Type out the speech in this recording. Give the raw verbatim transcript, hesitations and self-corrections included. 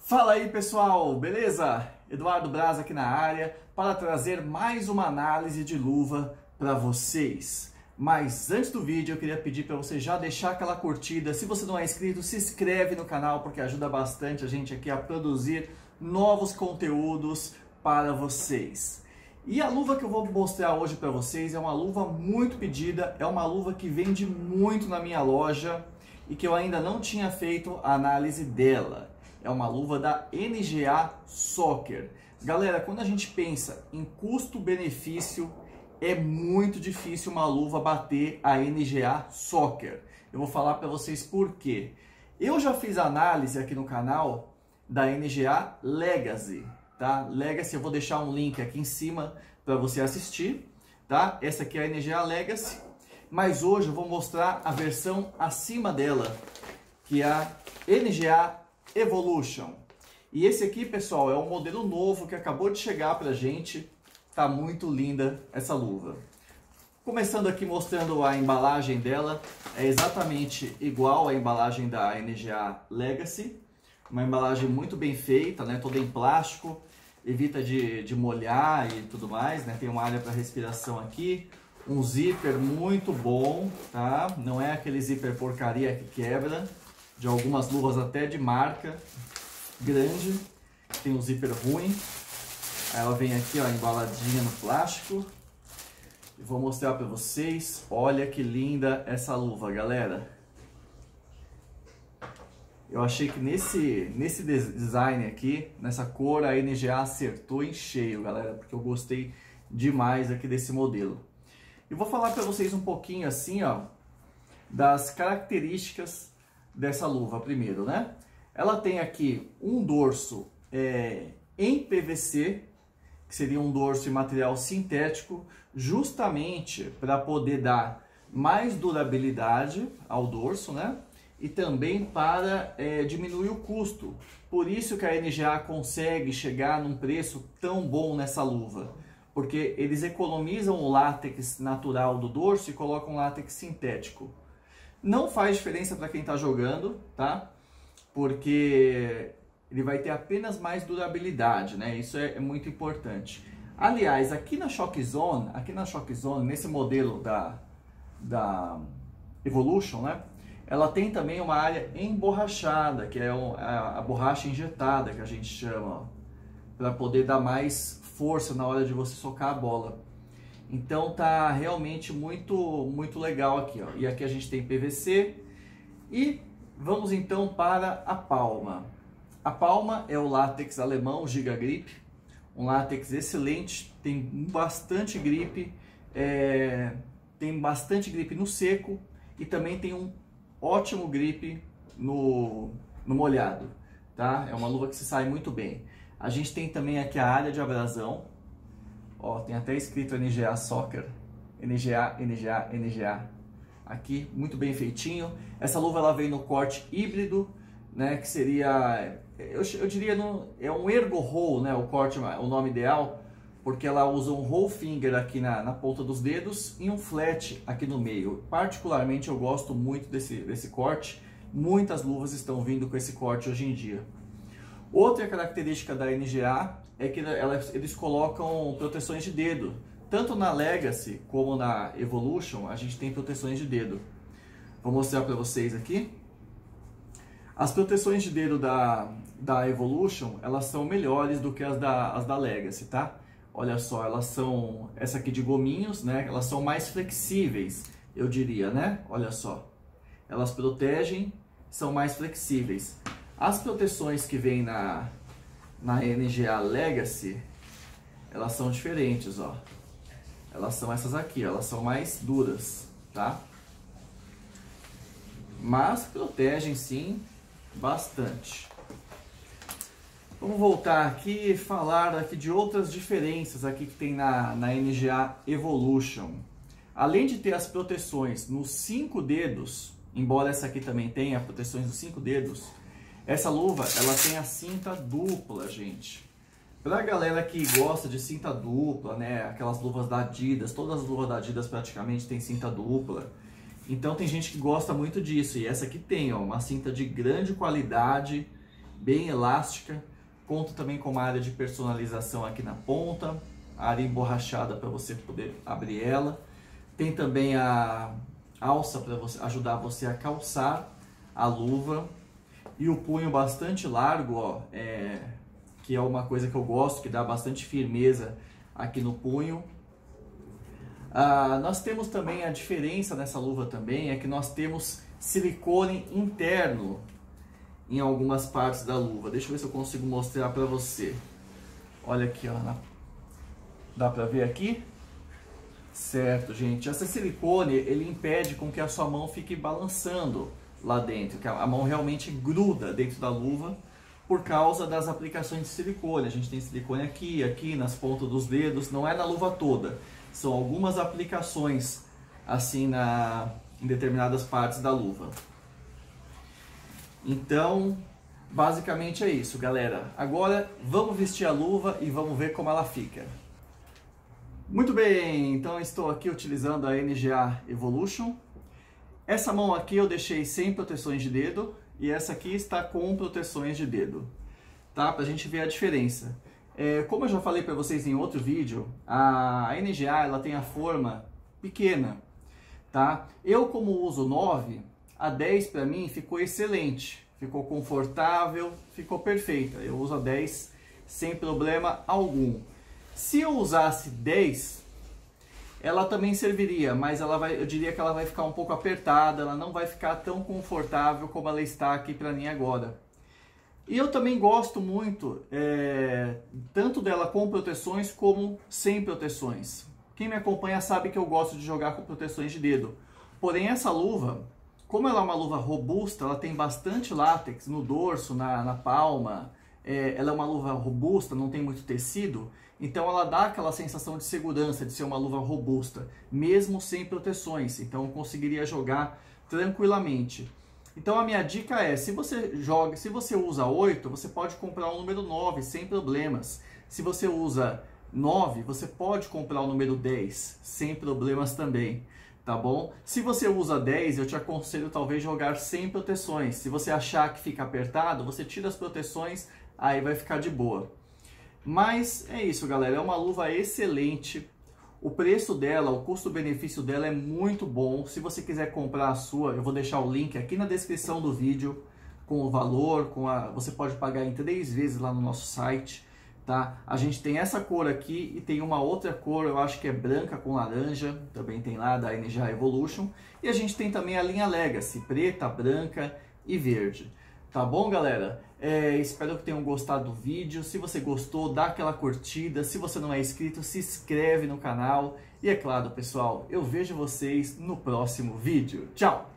Fala aí pessoal, beleza? Eduardo Braz aqui na área para trazer mais uma análise de luva para vocês. Mas antes do vídeo eu queria pedir para você já deixar aquela curtida. Se você não é inscrito, se inscreve no canal porque ajuda bastante a gente aqui a produzir novos conteúdos para vocês. E a luva que eu vou mostrar hoje para vocês é uma luva muito pedida, é uma luva que vende muito na minha loja e que eu ainda não tinha feito a análise dela. É uma luva da N G A Soccer. Galera, quando a gente pensa em custo-benefício, é muito difícil uma luva bater a N G A Soccer. Eu vou falar para vocês por quê. Eu já fiz análise aqui no canal da N G A Legacy, tá? Legacy, eu vou deixar um link aqui em cima para você assistir, tá? Essa aqui é a N G A Legacy, mas hoje eu vou mostrar a versão acima dela, que é a N G A Evolution. E esse aqui, pessoal, é um modelo novo que acabou de chegar pra gente. Tá muito linda essa luva. Começando aqui mostrando a embalagem dela, é exatamente igual à embalagem da N G A Legacy. Uma embalagem muito bem feita, né? Toda em plástico, evita de, de molhar e tudo mais, né? Tem uma área para respiração aqui, um zíper muito bom, tá? Não é aquele zíper porcaria que quebra, de algumas luvas até de marca grande, tem um zíper ruim. Aí ela vem aqui, ó, embaladinha no plástico. E vou mostrar para vocês. Olha que linda essa luva, galera. Eu achei que nesse, nesse design aqui, nessa cor, a N G A acertou em cheio, galera, porque eu gostei demais aqui desse modelo. E vou falar para vocês um pouquinho assim, ó, das características dessa luva primeiro, né? Ela tem aqui um dorso é, em P V C, que seria um dorso em material sintético, justamente para poder dar mais durabilidade ao dorso, né? E também para é, diminuir o custo. Por isso que a N G A consegue chegar num preço tão bom nessa luva, porque eles economizam o látex natural do dorso e colocam látex sintético. Não faz diferença para quem está jogando, tá? Porque ele vai ter apenas mais durabilidade, né? Isso é, é muito importante. Aliás, aqui na Shock Zone, aqui na Shock Zone, nesse modelo da, da Evolution, né? Ela tem também uma área emborrachada, que é a, a borracha injetada, que a gente chama, para poder dar mais força na hora de você socar a bola. Então tá realmente muito muito legal aqui, ó. E aqui a gente tem P V C. E vamos então para a palma. A palma é o látex alemão Giga Grip, um látex excelente, tem bastante gripe, é, tem bastante gripe no seco e também tem um ótimo gripe no, no molhado, tá? É uma luva que se sai muito bem. A gente tem também aqui a área de abrasão. Ó, tem até escrito N G A Soccer, N G A, N G A, N G A. Aqui, muito bem feitinho. Essa luva ela vem no corte híbrido, né, que seria, eu, eu diria, no, é um ergo roll, né, o corte, o nome ideal, porque ela usa um roll finger aqui na, na ponta dos dedos e um flat aqui no meio. Particularmente eu gosto muito desse, desse corte, muitas luvas estão vindo com esse corte hoje em dia. Outra característica da N G A é que elas, eles colocam proteções de dedo. Tanto na Legacy como na Evolution, a gente tem proteções de dedo. Vou mostrar para vocês aqui. As proteções de dedo da, da Evolution, elas são melhores do que as da, as da Legacy, tá? Olha só, elas são, essa aqui de gominhos, né? Elas são mais flexíveis, eu diria, né? Olha só. Elas protegem, são mais flexíveis. As proteções que vêm na, na N G A Legacy, elas são diferentes, ó. Elas são essas aqui, ó, elas são mais duras, tá? Mas protegem sim bastante. Vamos voltar aqui e falar aqui de outras diferenças aqui que tem na, na N G A Evolution. Além de ter as proteções nos cinco dedos, embora essa aqui também tenha proteções nos cinco dedos, essa luva, ela tem a cinta dupla, gente. Pra galera que gosta de cinta dupla, né, aquelas luvas da Adidas, todas as luvas da Adidas praticamente tem cinta dupla. Então tem gente que gosta muito disso, e essa aqui tem, ó, uma cinta de grande qualidade bem elástica. Conta também com uma área de personalização aqui na ponta, área emborrachada para você poder abrir ela. Tem também a alça para você, ajudar você a calçar a luva. E o punho bastante largo, ó, é, que é uma coisa que eu gosto, que dá bastante firmeza aqui no punho. Ah, nós temos também a diferença nessa luva também, é que nós temos silicone interno em algumas partes da luva. Deixa eu ver se eu consigo mostrar para você. Olha aqui, ó, na... dá para ver aqui? Certo, gente. Esse silicone, ele impede com que a sua mão fique balançando lá dentro, que a mão realmente gruda dentro da luva por causa das aplicações de silicone. A gente tem silicone aqui, aqui, nas pontas dos dedos, não é na luva toda. São algumas aplicações assim na, em determinadas partes da luva. Então, basicamente é isso, galera. Agora, vamos vestir a luva e vamos ver como ela fica. Muito bem, então estou aqui utilizando a N G A Evolution. Essa mão aqui eu deixei sem proteções de dedo e essa aqui está com proteções de dedo, tá? Pra gente ver a diferença. É, como eu já falei para vocês em outro vídeo, a N G A ela tem a forma pequena, tá? Eu, como uso nove, a dez para mim ficou excelente, ficou confortável, ficou perfeita. Eu uso a dez sem problema algum. Se eu usasse dez, ela também serviria, mas ela vai, eu diria que ela vai ficar um pouco apertada, ela não vai ficar tão confortável como ela está aqui para mim agora. E eu também gosto muito, é, tanto dela com proteções como sem proteções. Quem me acompanha sabe que eu gosto de jogar com proteções de dedo. Porém, essa luva, como ela é uma luva robusta, ela tem bastante látex no dorso, na, na palma, é, ela é uma luva robusta, não tem muito tecido, então ela dá aquela sensação de segurança, de ser uma luva robusta, mesmo sem proteções. Então eu conseguiria jogar tranquilamente. Então a minha dica é, se você joga, se você usa oito, você pode comprar o número nove sem problemas. Se você usa nove, você pode comprar o número dez sem problemas também, tá bom? Se você usa dez, eu te aconselho talvez jogar sem proteções. Se você achar que fica apertado, você tira as proteções, aí vai ficar de boa. Mas é isso, galera, é uma luva excelente. O preço dela, o custo-benefício dela é muito bom. Se você quiser comprar a sua, eu vou deixar o link aqui na descrição do vídeo com o valor, com a, você pode pagar em três vezes lá no nosso site, tá? A gente tem essa cor aqui e tem uma outra cor, eu acho que é branca com laranja, também tem lá da N G A Evolution. E a gente tem também a linha Legacy, preta, branca e verde. Tá bom, galera? É, espero que tenham gostado do vídeo. Se você gostou, dá aquela curtida. Se você não é inscrito, se inscreve no canal. E é claro, pessoal, eu vejo vocês no próximo vídeo. Tchau!